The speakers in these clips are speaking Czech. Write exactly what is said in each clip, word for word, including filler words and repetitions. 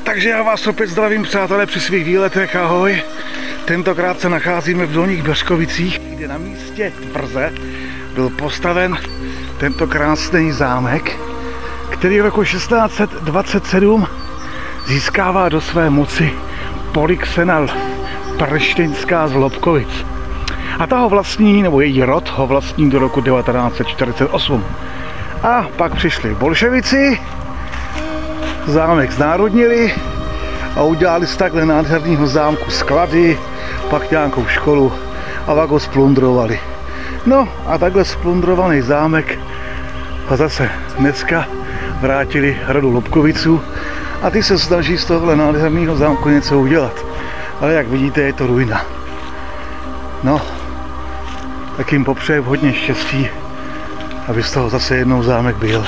Takže já vás opět zdravím, přátelé, při svých výletech, ahoj. Tentokrát se nacházíme v Dolních Beřkovicích, kde na místě tvrze byl postaven tento krásný zámek, který v roku šestnáct set dvacet sedm získává do své moci Polyxena Perštejnská z Lobkovic. A ta ho vlastní, nebo její rod ho vlastní do roku devatenáct set čtyřicet osm. A pak přišli bolševici, zámek znárodnili a udělali z takhle nádherného zámku sklady, pak nějakou školu a pak ho splundrovali. No a takhle splundrovaný zámek ho zase dneska vrátili rodu Lobkoviců a ty se snaží z tohle nádherného zámku něco udělat. Ale jak vidíte, je to ruina. No, tak jim popřeji hodně štěstí, aby z toho zase jednou zámek byl.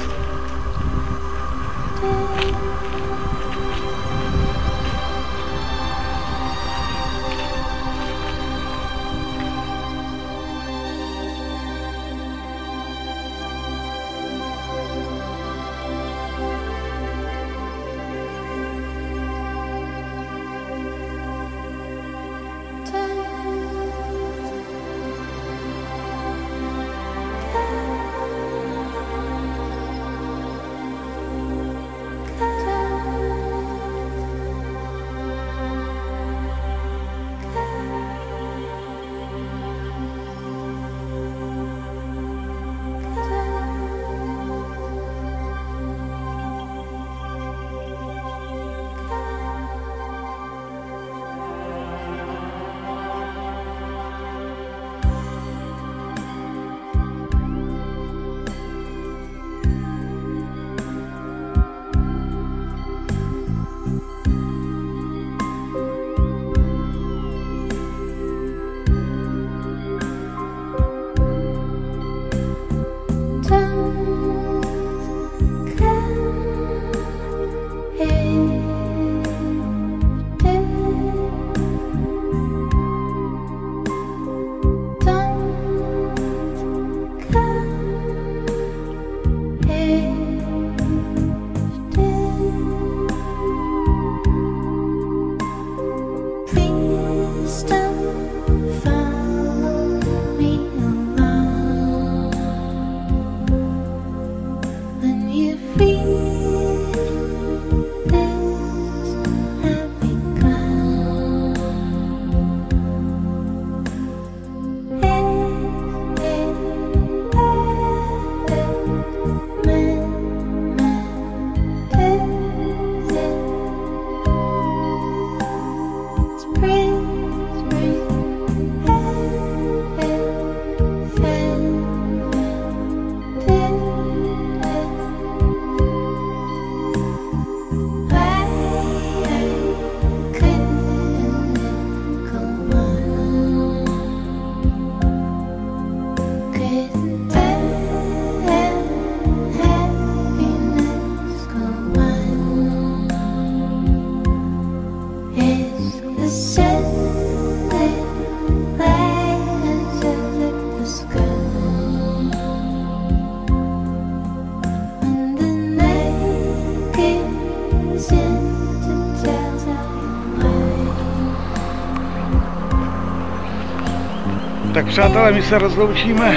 Tak přátelé, my se rozloučíme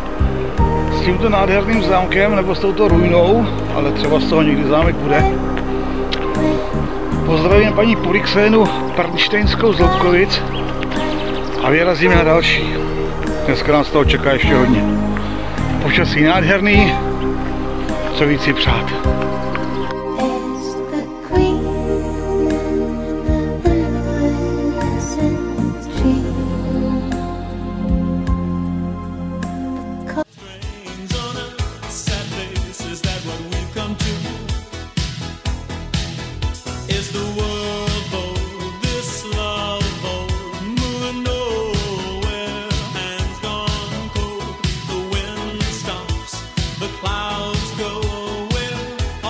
s tímto nádherným zámkem nebo s touto ruinou, ale třeba z toho někdy zámek bude. Pozdravím paní Polyxenu Perštejnskou z Lobkovic a vyrazíme na další. Dneska nás toho čeká ještě hodně. Počasí nádherný, co víc si přát. Clouds go away.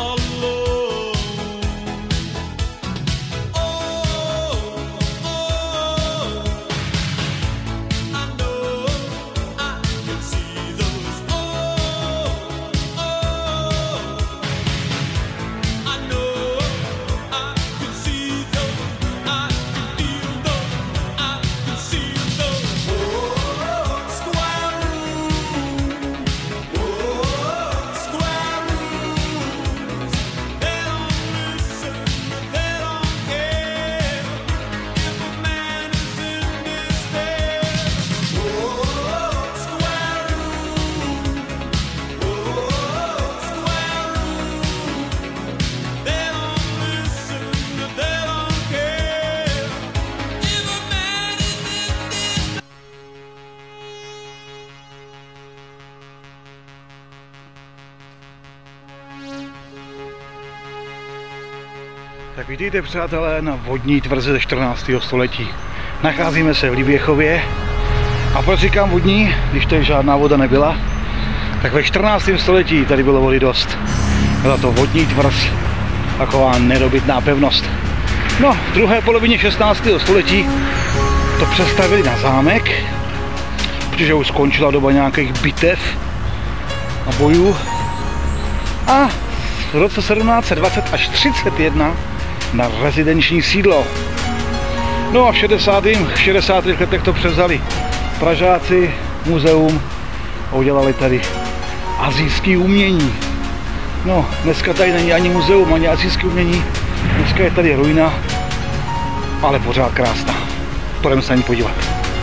Tak vítejte přátelé na vodní tvrzi ze čtrnáctého století. Nacházíme se v Liběchově. A proč říkám vodní, když tady žádná voda nebyla? Tak ve čtrnáctém století tady bylo vody dost. Byla to vodní tvrz, taková nedobytná pevnost. No, v druhé polovině šestnáctého století to přestavili na zámek, protože už skončila doba nějakých bitev a bojů. A v roce sedmnáct set dvacet až třicet jedna na rezidenční sídlo. No a v šedesátých letech to převzali Pražáci, muzeum, a udělali tady asijské umění. No, dneska tady není ani muzeum, ani asijské umění, dneska je tady ruina, ale pořád krásná. Půjdeme se na ní podívat.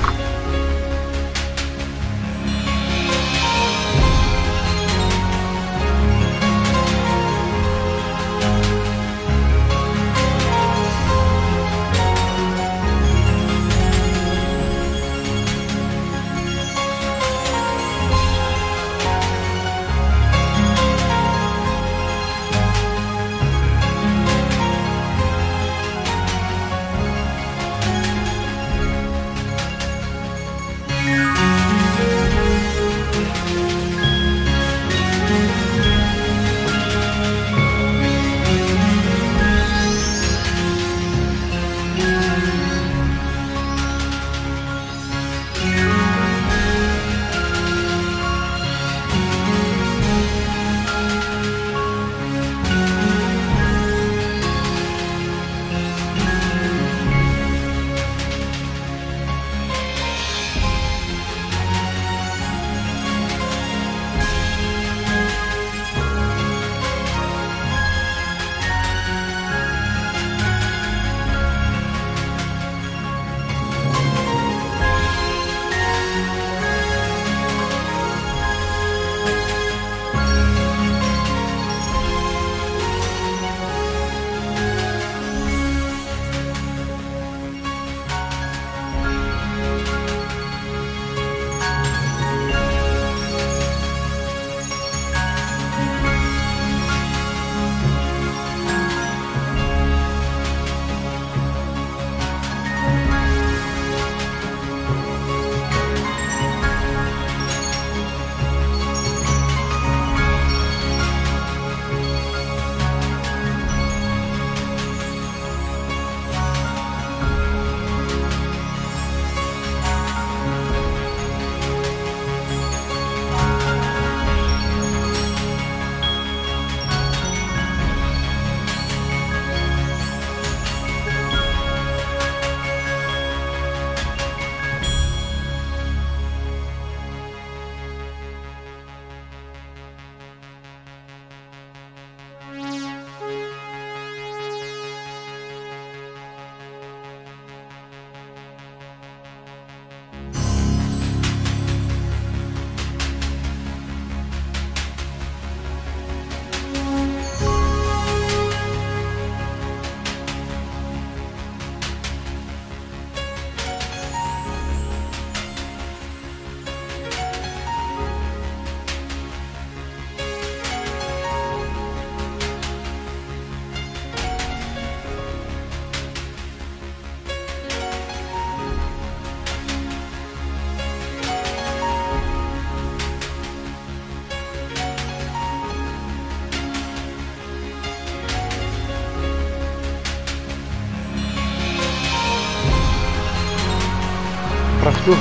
Opravdu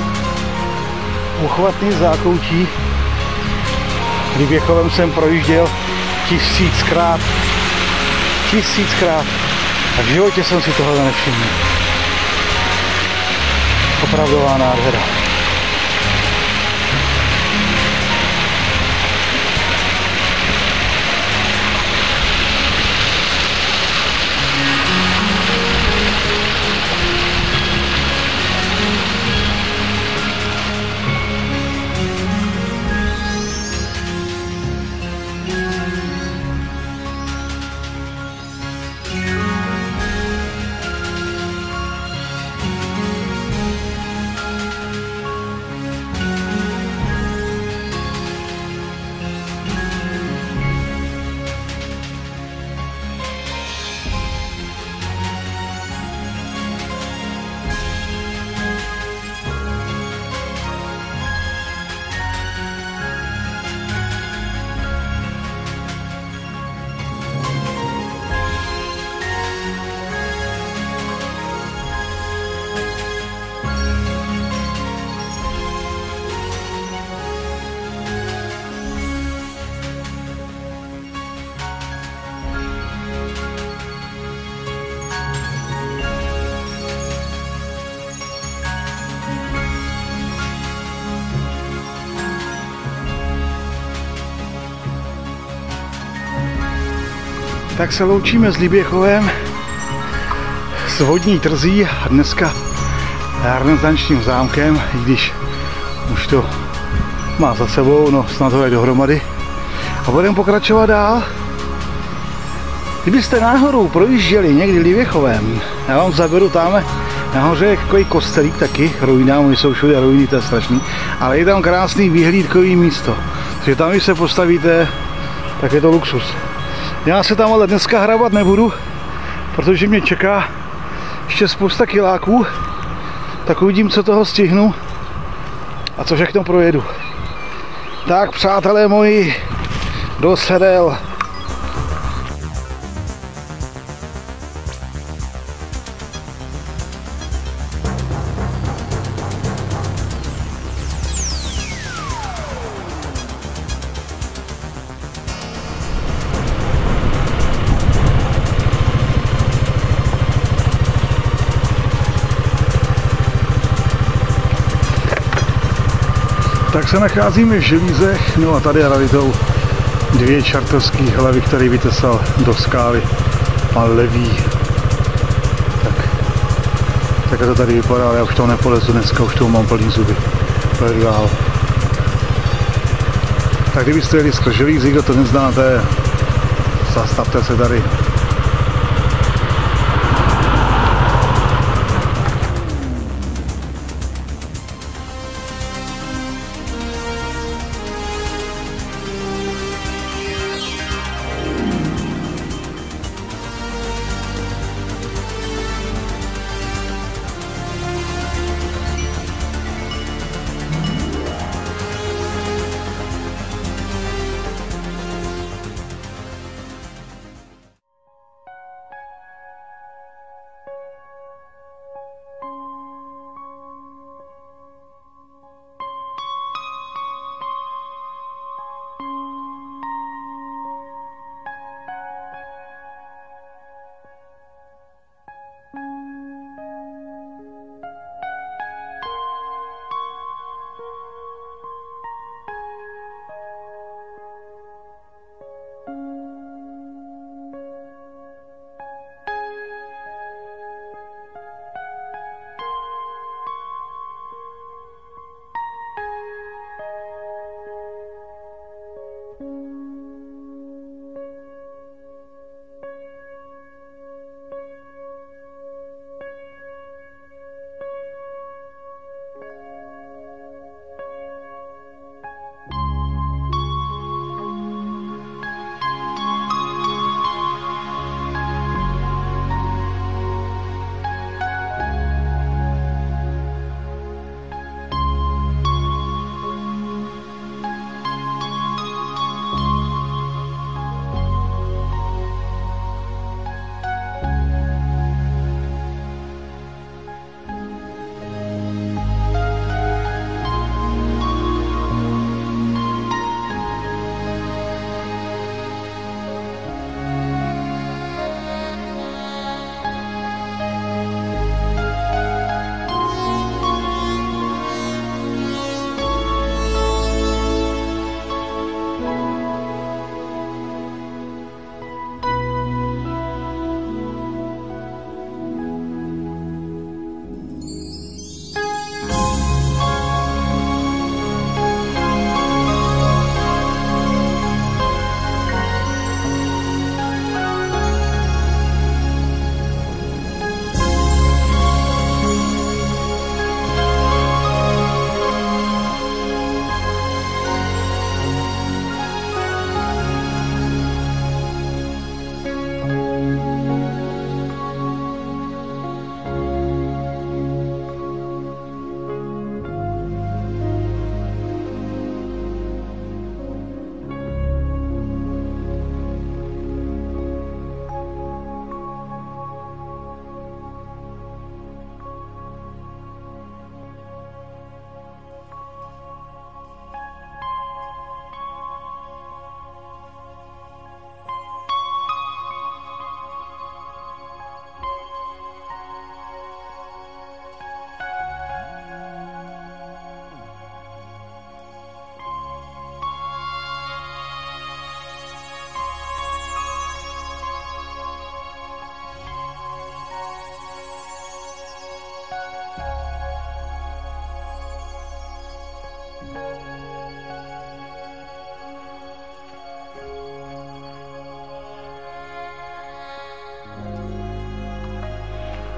uchvatný zákoutí. Liběchovem jsem projížděl tisíckrát. Tisíckrát. A v životě jsem si tohle nevšiml. Opravdová nádhera. Tak se loučíme s Liběchovem, s vodní trzí a dneska renesančním zámkem, i když už to má za sebou, no snad ho je dohromady. A budeme pokračovat dál. Kdybyste náhodou projížděli někdy Liběchovem, já vám zaberu tam nahoře je takový kostelík taky, ruina, oni jsou všude ruiny, to je strašný, ale je tam krásný výhlídkový místo, takže tam, když se postavíte, tak je to luxus. Já se tam ale dneska hrabat nebudu, protože mě čeká ještě spousta kiláků, tak uvidím, co toho stihnu a co všechno projedu. Tak přátelé moji, do sedel. Tak se nacházíme v Želízech, no a tady raditou dvě čartovské hlavy, které vytesal do skály pan Levý. Tak, tak to tady vypadá, ale já už toho nepolezu dneska, už toho mám plný zuby. Pojedu dál. Tak kdybyste jeli skrz Želízy, kdo to neznáte, zastavte se tady.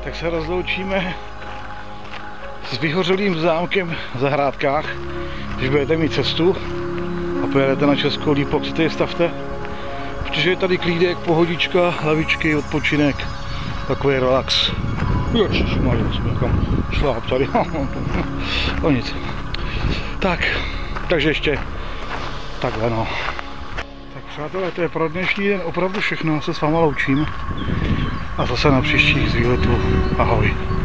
tak se rozloučíme s vyhořelým zámkem v Zahrádkách. Když budete mít cestu a pojedete na Českou Lípok, si tady stavte, protože je tady klídek, pohodička, lavičky, odpočinek, takový relax. Ježišmarja, jsem někam šláp tady, o nic. Tak, takže ještě takhle no. Tak přátelé, to je pro dnešní den opravdu všechno, se s váma loučím a zase na příštích z výletů. Ahoj.